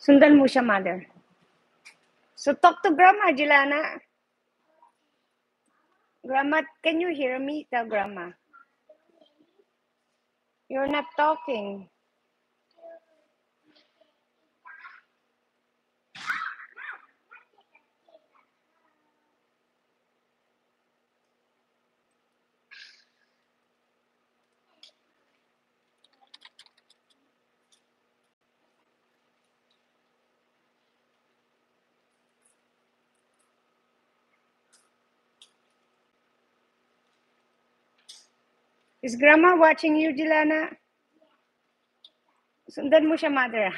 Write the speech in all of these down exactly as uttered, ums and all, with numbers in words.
Sundan mo siya, mother. So talk to grandma, Jilana. Grandma, can you hear me? Tell grandma. You're not talking. Is grandma watching you, Jilana? Sundan mo siya, mother.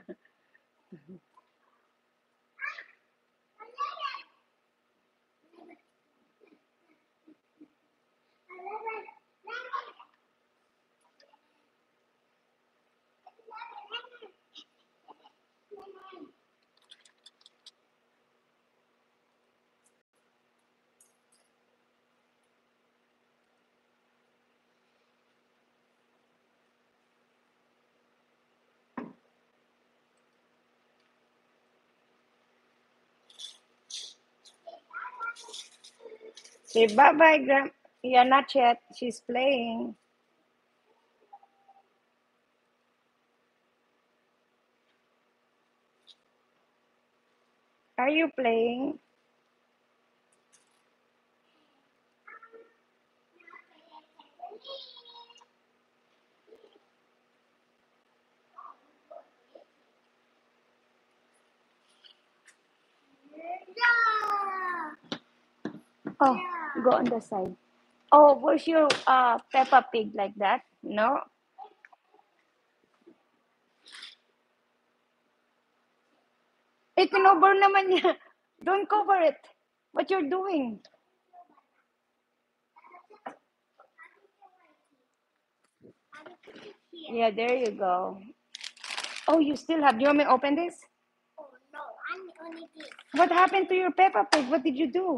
Say bye-bye, Grandma. Yeah, not yet. She's playing. Are you playing? Oh, go on the side. Oh, was your uh, Peppa Pig like that? No? Eh, kinover naman niya. Don't cover it. What you're doing? Yeah, there you go. Oh, you still have. Do you want me to open this? Oh, no, I'm only this. What happened to your Peppa Pig? What did you do?